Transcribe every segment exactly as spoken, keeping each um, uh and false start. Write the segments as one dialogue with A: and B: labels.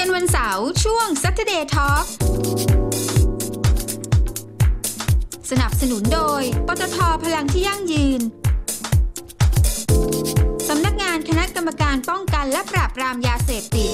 A: วันวันเสาร์ช่วง Saturday Talk สนับสนุนโดยปตท.พลังที่ยั่งยืนสำนักงานคณะกรรมการป้องกันและปราบปรามยาเสพติด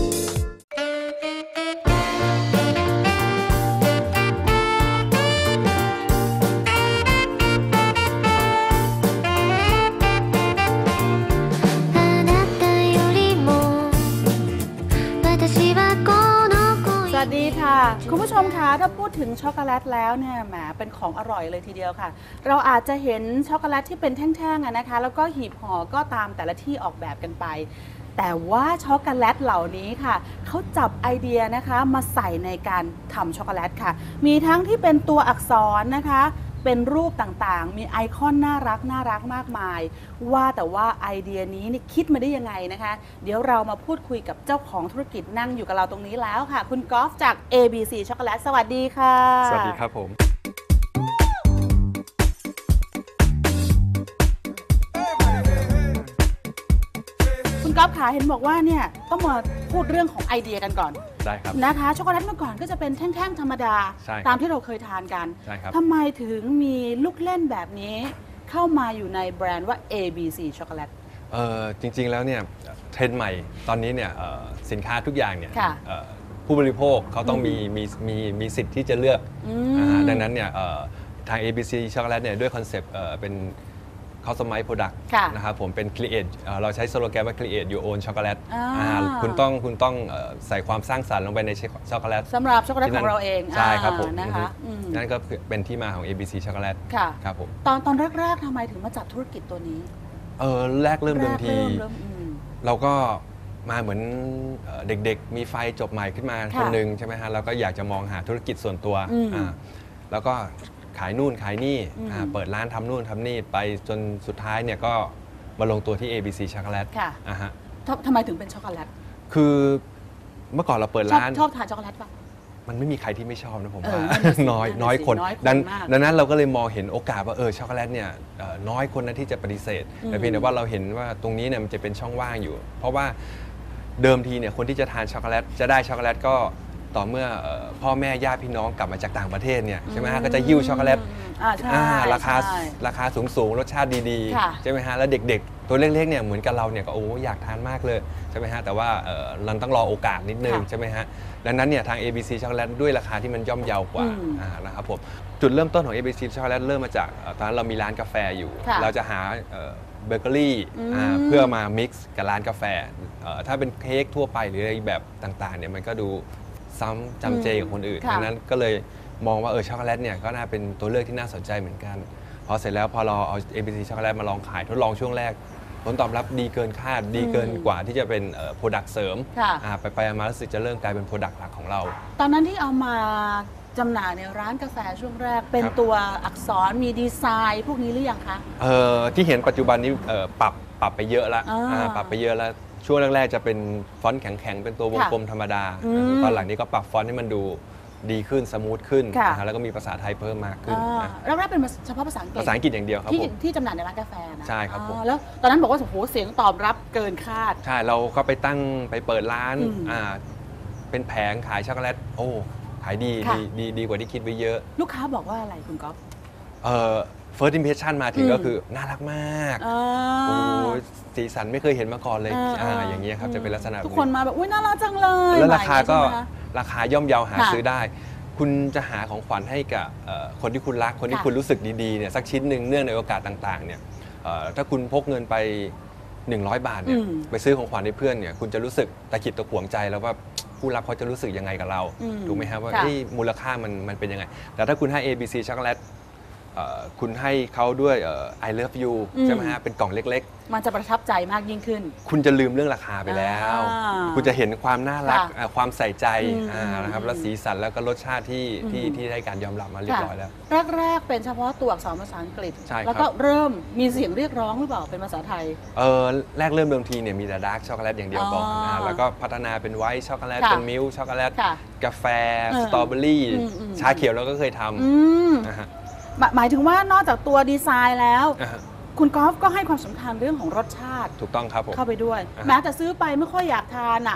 B: สวัสดีค่ะคุณผู้ชมคะถ้าพูดถึงช็อกโกแลตแล้วเนี่ยแหมเป็นของอร่อยเลยทีเดียวค่ะเราอาจจะเห็นช็อกโกแลตที่เป็นแท่งๆนะคะแล้วก็หีบห่อก็ตามแต่ละที่ออกแบบกันไปแต่ว่าช็อกโกแลตเหล่านี้ค่ะเขาจับไอเดียนะคะมาใส่ในการทำช็อกโกแลตค่ะมีทั้งที่เป็นตัวอักษรนะคะเป็นรูปต่างๆมีไอคอนน่ารักน่ารักมากมายว่าแต่ว่าไอเดียนี้นี่คิดมาได้ยังไงนะคะเดี๋ยวเรามาพูดคุยกับเจ้าของธุรกิจนั่งอยู่กับเราตรงนี้แล้วค่ะคุณกอล์ฟจาก เอ บี ซี ช็อกโกแลตสวัสดีค่ะ
C: สวัสดีครับผม
B: คุณกอล์ฟขาเห็นบอกว่าเนี่ยต้องมาพูดเรื่องของไอเดียกันก่อน
C: ได้ครับ
B: นะคะช็อกโกแลตเมื่อก่อนก็จะเป็นแท่งๆธรรมดาตามที่เราเคยทานกันทำไมถึงมีลูกเล่นแบบนี้เข้ามาอยู่ในแบรนด์ว่า เอ บี ซี ช็อกโกแลต
C: เออจริงๆแล้วเนี่ยเทรนด์ใหม่ตอนนี้เนี่ยสินค้าทุกอย่างเนี่ยผู้บริโภคเขาต้องมีมีมีมีสิทธิ์ที่จะเลือกดังนั้นเนี่ยทาง เอ บี ซี ช็อกโกแลตเนี่ยด้วยคอนเซปต์เป็นCustomize Product นะครับผมเป็น Create เราใช้สโลแกนว่า Create Your Own Chocolate คุณต้องคุณต้องใส่ความสร้างสรรค์ลงไปในช็อกโกแลต
B: สำหรับช็อกโกแลตของเราเอง
C: ใช่ครับผมนะคะนั่นก็เป็นที่มาของ เอ บี ซี ช็อกโกแลตครับผม
B: ตอนตอนแรกๆทำไมถึงมาจับธุรกิจตัวนี้
C: เออแรกเริ่มเดิมทีเราก็มาเหมือนเด็กๆมีไฟจบใหม่ขึ้นมาคนหนึ่งใช่ไหมฮะเราก็อยากจะมองหาธุรกิจส่วนตัวแล้วก็ขายนู่นขายนี่เปิดร้านทำนู่นทำนี่ไปจนสุดท้ายเนี่ยก็มาลงตัวที่ เอ บี ซี ช็อกโกแลต
B: ค่ะอ่าฮะทำไมถึงเป็นช็อกโกแลต
C: คือเมื่อก่อนเราเปิดร้าน
B: ชอบทานช็อกโกแลตป่ะ
C: มันไม่มีใครที่ไม่ชอบนะผมว่าน้อยน้อยคนดังนั้นเราก็เลยมองเห็นโอกาสว่าเออช็อกโกแลตเนี่ยน้อยคนนะที่จะปฏิเสธแต่เพียงแต่ว่าเราเห็นว่าตรงนี้เนี่ยมันจะเป็นช่องว่างอยู่เพราะว่าเดิมทีเนี่ยคนที่จะทานช็อกโกแลตจะได้ช็อกโกแลตก็ต่อเมื่อพ่อแม่ญาติพี่น้องกลับมาจากต่างประเทศเนี่ยใช่ไหมฮะก็จะหิ้วช็อกโกแลตราคาราคาสูงสูงรสชาติดีๆใช่ไหมฮะแล้วเด็กๆตัวเล็กๆเนี่ยเหมือนกับเราเนี่ยก็โอ้อยากทานมากเลยใช่ไหมฮะแต่ว่าเราต้องรอโอกาสนิดนึงใช่ไหมฮะดังนั้นเนี่ยทาง เอ บี ซี ช็อกโกแลตด้วยราคาที่มันย่อมเยาวกว่านะครับผมจุดเริ่มต้นของ เอ บี ซี ช็อกโกแลตเริ่มมาจากตอนนั้นเรามีร้านกาแฟอยู่เราจะหาเบเกอรี่เพื่อมามิกซ์กับร้านกาแฟถ้าเป็นเค้กทั่วไปหรืออะไรแบบต่างๆเนี่ยมันก็ดูซ้ำจำเจกับคนอื่นดังนั้นก็เลยมองว่าเออช็อกโกแลตเนี่ยก็น่าเป็นตัวเลือกที่น่าสนใจเหมือนกันพอเสร็จแล้วพอเราเอา เอ บี ซี ช็อกโกแลตมาลองขายทดลองช่วงแรกผลตอบรับดีเกินคาดดีเกินกว่าที่จะเป็นโปรดักต์เสริมไปไปมารู้สึกจะเริ่มกลายเป็นโปรดักต์หลักของเรา
B: ตอนนั้นที่เอามาจำหน่ายในร้านกาแฟช่วงแรกเป็นตัวอักษรมีดีไซน์พวกนี้หรือยังคะ
C: เออที่เห็นปัจจุบันนี้ปรับปรับไปเยอะแล้วปรับไปเยอะแล้วช่วงแรกๆจะเป็นฟอนต์แข็งๆเป็นตัววงกลมธรรมดาตอนหลังนี้ก็ปรับฟอนต์ให้มันดูดีขึ้นสมูทขึ้นแล้วก็มีภาษาไทยเพิ่มมากขึ้น
B: แรกๆเป็นเฉพาะภาษาอังกฤษ
C: ภาษาอังกฤษอย่างเดียวครับผม
B: ที่จำหน่ายในร้านกาแฟนะ
C: ใช่ครับผม
B: แล้วตอนนั้นบอกว่าโอ้โหเสียงตอบรับเกินคาด
C: ใช่เราก็ไปตั้งไปเปิดร้านเป็นแผงขายช็อกโกแลตโอ้ขายดีดีดีกว่าที่คิดไว้เยอะ
B: ลูกค้าบอกว่าอะไรคุณก๊อฟ
C: เอ่อ first impression มาถึงก็คือน่ารักมากโอ้สีสันไม่เคยเห็นมาก่อนเลยอ่าอย่างเงี้ยครับจะเป็นลักษณะ
B: ทุกคนมาแบบอุ้ยน่ารักจังเลย
C: แล้วราคาก็ราคาย่อมเยาหาซื้อได้คุณจะหาของขวัญให้กับคนที่คุณรักคนที่คุณรู้สึกดีๆเนี่ยสักชิ้นหนึ่งเนื่องในโอกาสต่างๆเนี่ยถ้าคุณพกเงินไปหนึ่งร้อยบาทเนี่ยไปซื้อของขวัญให้เพื่อนเนี่ยคุณจะรู้สึกตะขิดตะขวงใจแล้วว่าผู้รับเขาจะรู้สึกยังไงกับเราถูกไหมครับว่ามูลค่ามันมันเป็นยังไงแต่ถ้าคุณให้ เอ บี ซี ช็อกโกแลตคุณให้เขาด้วย I love you ใช่ไหมฮะเป็นกล่องเล็กๆ
B: มันจะประทับใจมากยิ่งขึ้น
C: คุณจะลืมเรื่องราคาไปแล้วคุณจะเห็นความน่ารักความใส่ใจนะครับและสีสันแล้วก็รสชาติที่ที่ที่ได้การยอมรับมาเรียบร้อยแล้ว
B: แรกๆเป็นเฉพาะตัวอักษรภาษาอังกฤษแล้วก็เริ่มมีเสียงเรียกร้องหรือเปล่าเป็นภาษาไทย
C: เออแรกเริ่มเดิมทีเนี่ยมีแต่ดาร์กช็อกโกแลตอย่างเดียวก่อนแล้วก็พัฒนาเป็นไวท์ช็อกโกแลตเป็นมิลค์ช็อกโกแลตกาแฟสตรอเบอรี่ชาเขียวเราก็เคยทำนะฮะ
B: หมายถึงว่านอกจากตัวดีไซน์แล้วคุณกอล์ฟก็ให้ความสำคัญเรื่องของรสชาติ
C: ถูกต้องครับผม
B: เข้าไปด้วยแม้แต่ซื้อไปไม่ค่อยอยากทานอ่ะ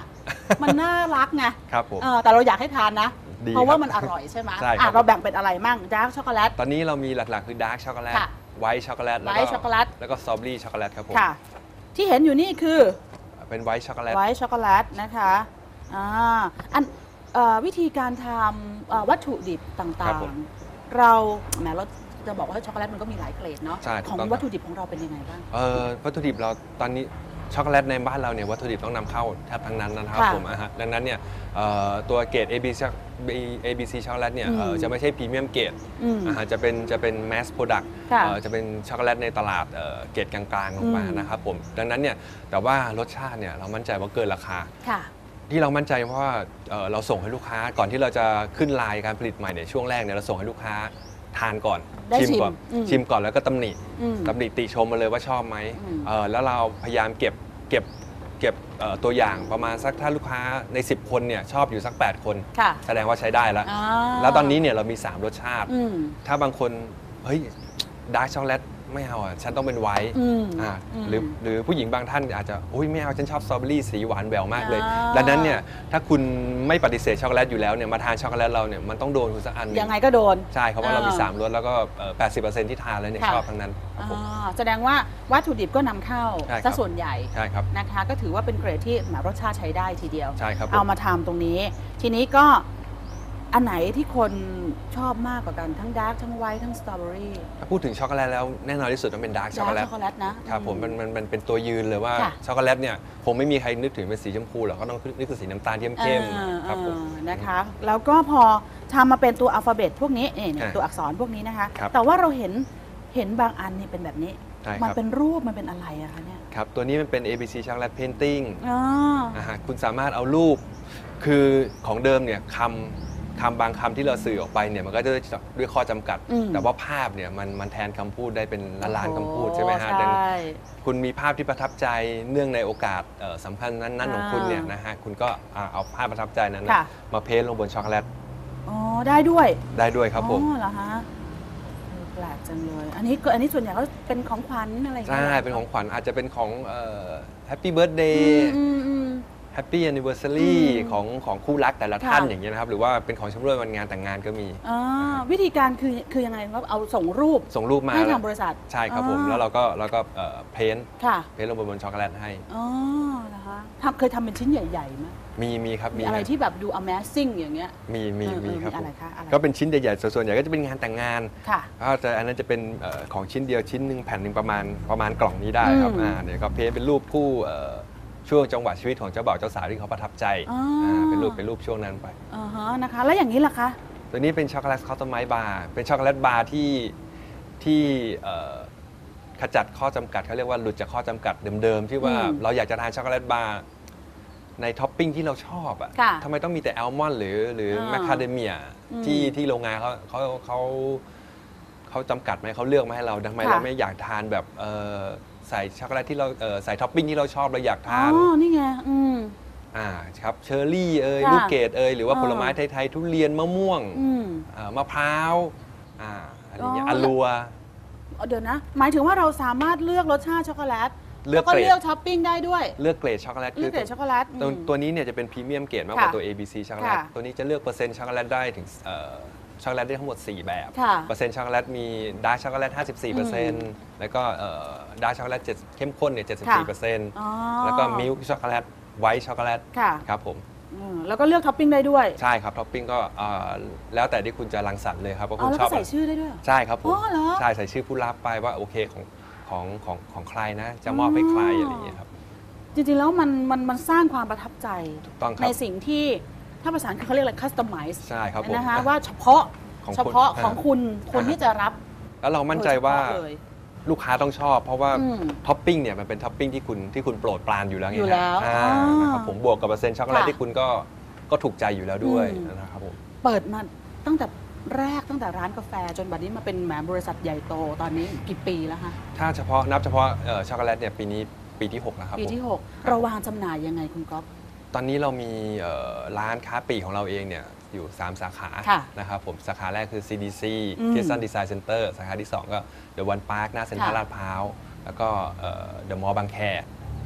B: มันน่ารักไง
C: ครับผม
B: เออแต่เราอยากให้ทานนะ
C: ดี
B: เพราะว่า
C: ครับ
B: มันอร่อยใช่ไหม
C: ใช่ครับ
B: อ่ะเราแบ่งเป็นอะไรมั่งดาร์กช็อกโกแลต
C: ตอนนี้เรามีหลักๆคือดาร์กช็อกโกแลต
B: ค่ะ
C: ไวท์ช็อกโกแลต
B: White ช็อกโกแลต
C: แล้วก็สตรอเบอรี่ช็อกโกแลตครับผม
B: ค่ะ ที่เห็นอยู่นี่คือ
C: เป็นไวท์ช็อกโกแลต
B: ไวท์ช็อกโกแลตนะคะอ่าอันเอ่อวิธีการทำเอ่อวัตถุดิบต่า
C: ครับ
B: ง
C: ผม
B: ๆ เราแหมเราจะบอกว่าช็อกโกแลตมันก็มีหลายเกรดเนาะ
C: ใช่ถูก
B: ของ
C: ต้องครับ
B: วัตถุดิบของเราเป็นยังไงบ้าง
C: เอ่อวัตถุดิบเราตอนนี้ช็อกโกแลตในบ้านเราเนี่ยวัตถุดิบต้องนำเข้าแทบทั้งนั้นนะครับ
B: ค่ะ
C: ผมอ่ะฮะดังนั้นเนี่ยเอ่อตัวเกรด เอ บี ซี เอ บี ซี ช็อกโกแลตเนี่ย
B: อืม
C: เอ่อจะไม่ใช่พรีเมียมเกรด
B: อืม
C: อ่ะฮะจะเป็นจะเป็นแมสโปรดักต์
B: ค่ะ
C: จะเป็นช็อกโกแลตในตลาดเอ่อเกรดกลางๆลงมา
B: อืม
C: นะครับผมดังนั้นเนี่ยแต่ว่ารสชาติเนี่ยเรามั่นใจว่าเกินราคา
B: ค่ะ
C: ที่เรามั่นใจเพราะว่าเอ่อเราส่งให้ลูกค้าก่อนที่เราจะขึ้นไลน์การผลิตใหม่เนี่ยช่วงแรกเนี่ยเราส่งให้ลูกค้าทานก่อน
B: ได้ชิม
C: ก่อน
B: อืม
C: ชิมก่อนแล้วก็ตำหนิ
B: อืม
C: ตำหนิติชมมาเลยว่าชอบไหม
B: อืม
C: เอ่อแล้วเราพยายามเก็บเก็บเก็บเอ่อตัวอย่างประมาณสักถ้าลูกค้าใน สิบ คนเนี่ยชอบอยู่สัก แปด คน
B: ค่ะ
C: แสดงว่าใช้ได้แล้ว
B: อ่า
C: แล้วตอนนี้เนี่ยเรามี สาม รสชาติ
B: อืม
C: ถ้าบางคนเฮ้ยดาร์กช็อกโกแลตไม่เอาอ่ะฉันต้องเป็นไวท์
B: อืม
C: อ่า
B: อืม
C: หรือหรือผู้หญิงบางท่านอาจจะอุ้ยไม่เอาฉันชอบสตรอเบอรี่สีหวานแหววมากเลย
B: อ่า
C: ดังนั้นเนี่ยถ้าคุณไม่ปฏิเสธช็อกโกแลตอยู่แล้วเนี่ยมาทานช็อกโกแลตเราเนี่ยมันต้องโดนคุณสักอันหนึ่
B: ยังไงก็โดน
C: ใช่เพราะว่าเรามี
B: อ่า
C: สามรสแล้วก็เอ่อแปดสิบเปอร์เซ็นต์ที่ทานแล้วเนี่ย
B: ค่ะ
C: ชอบทั้งนั้นครับผม
B: อ่าแสดงว่าวัตถุดิบก็นำเข้า
C: ใช่ครับ
B: ซะส่วนใหญ่
C: ใช่ครับ
B: นะคะ ก็ถือว่าเป็นเกรดที่แหมรสชาติใช้ได้ทีเดียว
C: ใช่ครับผม
B: เอามาทำตรงนี้ ทีนี้ก็อันไหนที่คนชอบมากกว่ากันทั้งดาร์กทั้งไวท์ทั้งสตรอเบอรี่
C: ถ้าพูดถึงช็อกโกแลตแล้วแน่นอนที่สุดต้องเป็นดาร์กช็อกโกแล
B: ดา
C: ต
B: ร์กช็อกโกแลตนะครับ
C: ผมมันมันมันเป็นตัวยืนเลยว่า
B: ค่ะ
C: ช็อกโกแลตเนี่ยคงไม่มีใครนึกถึงเป็นสีชมพูหรอกก็ต้องนึกถึงสีน้ำตาลเข้ม
B: อ่า
C: ๆครับผม
B: อ่านะคะ แล้วก็พอทำมาเป็นตัวอัลฟาเบตพวกนี้นี่เนี่ย
C: อ่า
B: ตัวอักษรพวกนี้นะคะ
C: ครับ
B: แต่ว่าเราเห็นเห็นบางอันนี่เป็นแบบนี้
C: ใช่ครับ
B: มันเป็นรูปมันเป็นอะไรอะคะเนี่ย
C: ครับตัวนี้มันเป็น เอ บี ซี ช็อกโกแลตเพนติ้ง
B: อ๋อ
C: นะฮะคุณสามารถเอารูปคือของเดิมเนี่ยคำคำบางคำที่เราสื่อออกไปเนี่ยมันก็จะด้วยด้วยข้อจำกัด
B: อืม
C: แต่ว่าภาพเนี่ยมันมันแทนคำพูดได้เป็นล้านล้านๆคำพูดใช่ไหมฮะ
B: โอ้
C: ดัง
B: ใช่
C: คุณมีภาพที่ประทับใจเนื่องในโอกาสเอ่อสำคัญนั้นๆของคุณเนี่ยนะฮะคุณก็อ่าเอาภาพประทับใจนั้นน่ะ
B: ค่ะ
C: มาเพ้นท์ลงบนช็อกโกแลต
B: อ๋อได้ด้วย
C: ได้ด้วยครับผม
B: อ๋อเหรอฮะเออแปลกจังเลย อันนี้ก็อันนี้ส่วนใหญ่ก็เป็นของขวัญอะไรอย่าง
C: ใช่
B: เงี้ย
C: เป็นของขวัญอาจจะเป็นของแฮปปี้เบิร์ดเด
B: อื
C: ย์
B: มอืมอืม
C: แฮปปี้แอนนิเวอร์ซารี
B: อืม
C: ของของคู่รักแต่ละท่าน
B: ค่ะ
C: อย่างเงี้ยนะครับหรือว่าเป็นของชำร่วยวันงานแต่งงานก็มี
B: อ่าวิธีการคือคือยังไงครับเอาส่งรูป
C: ส่งรูปมา
B: ให้ทางบริษัท
C: ใช่ครับผม
B: อ่า
C: แล้วเราก็เราก็เพ้นท์
B: ค่ะ
C: เพ้นท์ลงบนบนช็อกโกแลตให้
B: อ๋อนะคะทำเคยทำเป็นชิ้นใหญ่ๆไหม
C: มีมีครับ
B: มี
C: มี
B: อะไร
C: ฮะ
B: ที่แบบดู amazing อย่างเงี้ย
C: มีมี
B: เออเออ
C: มีครับ
B: มีอะไร
C: ผม
B: คะอะไร
C: ก็เป็นชิ้นใหญ่ๆส่วนใหญ่ก็จะเป็นงานแต่งงาน
B: ค่ะ
C: ก็จะอันนั้นจะเป็นเอ่อของชิ้นเดียวชิ้นหนึ่งแผ่นหนึ่งประมาณประมาณกล่องนี้ได้ครับ
B: อืม
C: อ่าเดี๋ยวก็เพ้นท์เป็นรูปคู่เอ่อช่วงจังหวะชีวิตของเจ้าบ่าวเจ้าสาวที่เขาประทับใจ
B: อ๋ออ่
C: าเป็นรูปเป็นรูปช่วงนั้นไป
B: อ่าฮะนะคะ แล้วอย่างนี้ล่ะคะ
C: ตัวนี้เป็นช็อกโกแลตคอสตอมไมซ์บาร์เป็นช็อกโกแลตบาร์ที่ที่เอ่อขจัดข้อจำกัดเขาเรียกว่าหลุดจากข้อจำกัดเดิมๆที่ว่า
B: อืม
C: เราอยากจะทานช็อกโกแลตบาร์ในท็อปปิ้งที่เราชอบอะ
B: ค่ะ
C: ทำไมต้องมีแต่แอลมอนด์หรือหรือ
B: อ่า
C: แมคคาเดเมีย
B: อืม
C: ที่ที่โรงงานเขาเขาเขาเขาจำกัดไหมเขาเลือกมาให้เราทำไม
B: ค่ะ
C: เราไม่อยากทานแบบเอ่อใส่ช็อกโกแลตที่เราเอ่อใส่ท็อปปิ้งที่เราชอบเราอยาก
B: อ๋
C: ทาน
B: อ นี่ไง อืม
C: อ่าครับเชอร์รี่เอ่ย
B: ค่ะ
C: ลูกเกดเอ่ยหรือว่า
B: อ่า
C: ผลไม้ไทยๆทุเรียนมะม่วง
B: อืม
C: เอ่อมะพร้าวอ่าอะไรอย่างเงี้ย
B: อ๋อ
C: อลัว
B: เอาเดี๋ยวนะ หมายถึงว่าเราสามารถเลือกรสชาติช็อกโกแลต
C: เลือก
B: แล้วก็
C: เกรด
B: เลือกท็อปปิ้งได้ด้วย
C: เลือกเกรดช็อกโกแลต
B: เลือกเกรดช็อกโกแลต
C: ตัว
B: อืม
C: ตัวนี้เนี่ยจะเป็นพรีเมียมเกรดมากกว่า
B: ค่ะ
C: ตัว เอ บี ซี ช็อกโกแลต
B: ค่ะ
C: ตัวนี้จะเลือกเปอร์เซ็นต์ช็อกโกแลตได้ถึงเอ่อช็อกโกแลตได้ทั้งหมด สี่ แบบ
B: ค่ะ
C: เปอร์เซ็นต์ช็อกโกแลตมีดาร์กช็อกโกแลต ห้าสิบสี่เปอร์เซ็นต์ แล้วก็ดาร์กช็อกโกแลตเข้มข้นเนี่ย เจ็ดสิบสี่เปอร์เซ็นต์
B: อ๋อ
C: แล้วก็มิลค์ช็อกโกแลตไวท์ช็อกโกแลต
B: ค่ะ
C: ครับผม
B: อืมแล้วก็เลือกท็อปปิ้งได้ด้วย
C: ใช่ครับท็อปปิ้งก็เอ่อแล้วแต่ที่คุณจะรังสรรค์เลยครับว่า
B: อ๋อ
C: คุณ
B: แล้ว
C: ชอ
B: ก็
C: บ
B: ใส่ชื่อได้ด้วยเหรอ
C: ใช่ครับผม
B: อ๋อเหรอ
C: ใช่ใส่ชื่อผู้รับไปว่าโอเคของของของของใครนะ จะมอบให้ใครอะไรอย่างเงี้ยครับ
B: จริงๆ แล้วมันมันมันสร้างความประทับใจ
C: ถูกต้องครับ
B: ในสิ่งที่ถ้าภาษาอังกฤษเขาเรียกอะไร customize
C: ใช่ครับผม
B: นะคะว่าเฉพาะ
C: ของคุณ
B: เฉพาะของ
C: อ่า
B: คุณคน
C: อ่า
B: ที่จะรับ
C: แล้วเรามั่นใจว่า
B: โดยเฉพาะเลย
C: ลูกค้าต้องชอบ เพราะว่า
B: อืม
C: ท็อปปิ้งเนี่ยมันเป็นท็อปปิ้งที่คุณที่คุณโปรดปรานอยู่แล้วไง
B: อยู่
C: ฮะ
B: แล้ว
C: อ่า
B: อ๋อ
C: นะครับผมบวกกับเปอร์เซ็นต์ช็อกโกแลต
B: ค่ะ
C: ที่คุณก็ก็ถูกใจอยู่แล้วด้วย
B: อืม
C: นะครับผม
B: เปิดมาตั้งแต่แรกตั้งแต่ร้านกาแฟจนบัดนี้มาเป็นแหมบริษัทใหญ่โตตอนนี้กี่ปีแล้วคะ
C: ถ้าเฉพาะนับเฉพาะเอ่อช็อกโกแลตเนี่ยปีนี้ปีที่หกแล้วครับ
B: ปี
C: ผม
B: ที่ หก เราวางจำหน่ายยังไงคุณก๊อฟ
C: ตอนนี้เรามีเอ่อร้านค้าปลีกของเราเองเนี่ยอยู่ สาม สาขา
B: ค่ะ
C: นะครับผมสาขาแรกคือ ซี ดี ซี
B: อืม
C: Kitson Design Center สาขาที่สองก็ The One Park หน้าเซ็นทรัล
B: ค่ะ
C: ลาดพร้าวแล้วก็เดอะมอลล์บางแค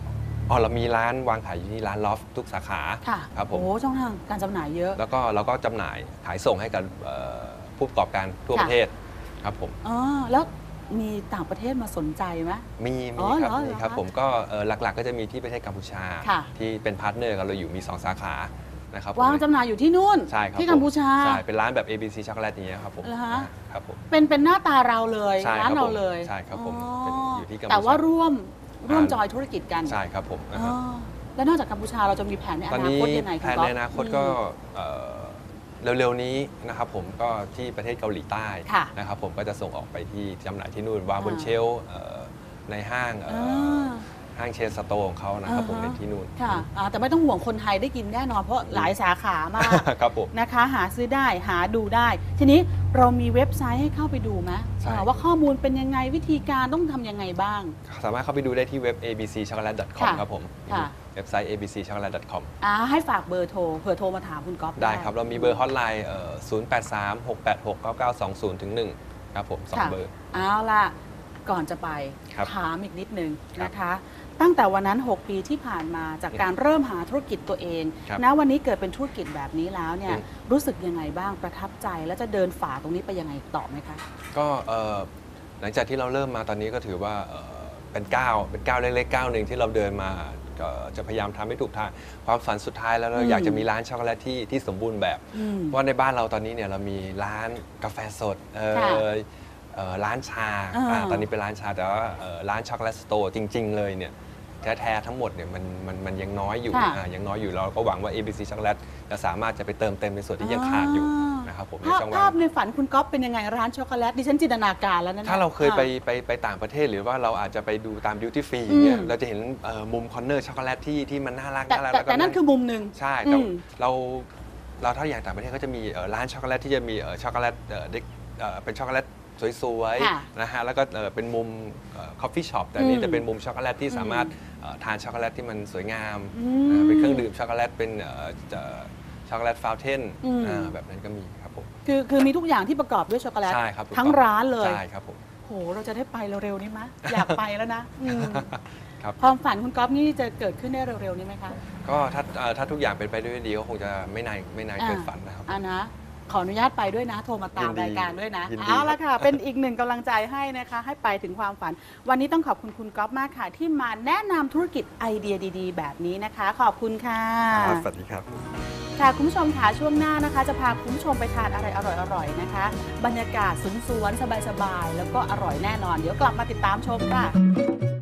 C: อ๋อเรามีร้านวางขายอยู่ที่ร้านลอฟทุกสาขา
B: ค่ะ
C: ครับผม
B: โอ้ช่องทางการจำหน่ายเยอะ
C: แล้วก็เราก็จำหน่ายขายส่งให้กับเอ่อผู้ประกอบการทั่ว
B: ค่ะ
C: ประเทศครับผม
B: อ๋อแล้วมีต่างประเทศมาสนใจไหม
C: มี
B: อ๋
C: มี
B: อ
C: ครับ
B: เหรอ
C: มีครับ
B: เหรอคะ
C: ผมก็เอ่อหลักๆ ก็จะมีที่ประเทศกัมพูชา
B: ค่ะ
C: ที่เป็นพาร์ทเนอร์กันเราอยู่มีสองสาขานะครับผม
B: วางจำหน่ายอยู่ที่นู่น
C: ใช่ครับ
B: ที่กัมพูชา
C: ใช่เป็นร้านแบบ เอ บี ซี ช็อกโกแลตอย่างเงี้ยครับผม
B: เหรอฮะ
C: ครับผม
B: เป็นเป็นหน้าตาเราเลย
C: ใช่
B: ร้าน
C: ครับ
B: เรา
C: ผม
B: เลย
C: ใช่ครับผม
B: อ๋อ
C: เป็นอยู่ที่กัมพูชา
B: แต่ว่าร่วมร่วม
C: อ่า
B: จอยธุรกิจกัน
C: ใช่ครับผม
B: อ๋อแล้วนอกจากกัมพูชาเราจะมีแผนในอ
C: ตอน
B: นา
C: นี้
B: คตยังไง
C: แผ
B: คุณ
C: น
B: ก๊อฟ
C: ในอนาคตก็เอ่อเร็วๆนี้นะครับผมก็ที่ประเทศเกาหลีใต้
B: ค่ะ
C: นะครับผมก็จะส่งออกไปที่จำหน่ายที่นู่นวางบน
B: อ่า
C: เชลฟ์เอ่อในห้างเอ่ออ
B: า
C: ห้างเชนสโตร์ของเขานะครับผม
B: อ่าฮะ
C: ในที่นู่น
B: ค่ะอ่าแต่ไม่ต้องห่วงคนไทยได้กินแน่นอนเพราะหลายสาขามาก
C: ครับผม
B: นะคะ หาซื้อได้หาดูได้ ทีนี้เรามีเว็บไซต์ให้เข้าไปดูไหม
C: ใช่
B: อ่าว่าข้อมูลเป็นยังไงวิธีการต้องทำยังไงบ้าง
C: สามารถเข้าไปดูได้ที่เว็บ เอ บี ซี ช็อกโกแลต ดอท คอม
B: ค่ะ
C: ครับผม
B: ค่ะ
C: เว็บไซต์ เอ บี ซี ช็อกโกแลต ดอท คอม
B: อ่าให้ฝากเบอร์โทรเผื่อโทรมาถามคุณก๊อฟ
C: ได้ครับ เรามีเบอร์ฮอตไลน์เอ่อศูนย์ แปด สาม หก แปด หก เก้า เก้า สอง ศูนย์ ถึง หนึ่งครับผมสอง
B: ค่ะ
C: เบอร์
B: เอาล่ะก่อนจะไป
C: ครับ
B: ถามอีกนิดนึง
C: ครับ
B: นะคะ ตั้งแต่วันนั้น หก ปีที่ผ่านมาจากการเริ่มหาธุรกิจตัวเอง
C: ครับ
B: ณวันนี้เกิดเป็นธุรกิจแบบนี้แล้วเนี่ย
C: อืม
B: รู้สึกยังไงบ้างประทับใจแล้วจะเดินฝ่าตรงนี้ไปยังไงต่อไหมคะ
C: ก็เอ่อหลังจากที่เราเริ่มมาตอนนี้ก็ถือว่าเอ่อเป็นก้าวเป็นก้าวเล็กๆก้าวหนึ่งที่เราเดินมาก็จะพยายามทำให้ถูกทางความฝันสุดท้ายแล้วเรา
B: อืม
C: อยากจะมีร้านช็อกโกแลตที่ที่สมบูรณ์แบบ
B: อืม
C: เพราะในบ้านเราตอนนี้เนี่ยเรามีร้านกาแฟสดเอ่อ
B: ค่ะ
C: เอ่อร้านชา
B: อ่า
C: อ่าตอนนี้เป็นร้านชาแต่ว่าเอ่อร้านช็อกโกแลตสโตร์จริง ๆ เลยเนี่ยแท้ๆทั้งหมดเนี่ยมันมันมันยังน้อยอยู่
B: ค่ะ
C: อ่ายังน้อยอยู่เราก็หวังว่า เอ บี ซี ช็อกโกแลตจะสามารถจะไปเติมเต็มในส่วนที่ยังขาดอยู่นะครับผมใน
B: ภาพ
C: ช่อง
B: ภา
C: ว่า
B: พ
C: ง
B: ในฝันคุณก๊อฟเป็นยังไงร้านช็อกโกแลตดิฉันจินตนาการแล้วนะนี่ย
C: ถ้าเราเคยไป
B: อ่
C: ไปไปต่างประเทศหรือว่าเราอาจจะไปดูตามดิวตี้ฟรีอย่างเงี้ย
B: อืม
C: เราจะเห็นเอ่อมุมคอนเนอร์ช็อกโกแลตที่ที่มันน่ารัก
B: แต่
C: น่ารัก
B: แต่
C: ล้วก็
B: แต่นั่นคือมุมหนึ่ง
C: ใช่แต่
B: อืม
C: เราเราถ้าอย่างต่างประเทศก็จะมีเอ่อร้านช็อกโกแลตที่จะมีเอ่อช็อกโกแลตเอ่อเด็กเอ่อเป็นช็อกโกแลตสวย
B: ค่ะ
C: ๆนะฮะแล้วก็เอ่อเป็นมุมคอฟฟี่ช็อปแต่อันนี้
B: อืม
C: จะเป็นมุมช็อกโกแลตที่
B: อืม
C: สามารถเอ่อทานช็อกโกแลตที่มันสวยงาม
B: อืม
C: อ่าเป็นเครื่องดื่มช็อกโกแลตเป็นเอ่อเอ่อช็อกโกแลตฟาวเทน
B: อืม
C: แบบนั้นก็มีครับผม
B: คือคือมีทุกอย่างที่ประกอบด้วยช็อกโกแลต
C: ใช่ครับถูก
B: ทั้ง
C: ต้อง
B: ร้านเลย
C: ใช่ครับผม
B: โหเราจะได้ไปเร็วๆนี้ไหมอยากไปแล้วนะอืม
C: ครับ
B: ความฝันคุณก๊อฟนี่จะเกิดขึ้นได้เร็วๆนี้ไหมคะ
C: ก็ถ้าเอ่อถ้าทุกอย่างเป็นไปด้วยดีก็คงจะไม่นานไม่นานเกินฝันนะครับ
B: อ่านะขออนุญาตไปด้วยนะ โทรมาตาม
C: ยินดี
B: รายการด้วยนะ
C: ยินดี
B: เอาละค่ะ เป็นอีกหนึ่งกำลังใจให้นะคะ ให้ไปถึงความฝัน วันนี้ต้องขอบคุณคุณก๊อฟมากค่ะ ที่มาแนะนำธุรกิจไอเดียดีๆ แบบนี้นะคะ ขอบคุณค่ะ
C: ครับสวัสดีครับ
B: ค่ะคุณผู้ชมค่ะช่วงหน้านะคะ จะพาคุณผู้ชมไปทานอะไรอร่อยๆนะคะ บรรยากาศสวนๆสบายๆแล้วก็อร่อยแน่นอน เดี๋ยวกลับมาติดตามชมค่ะ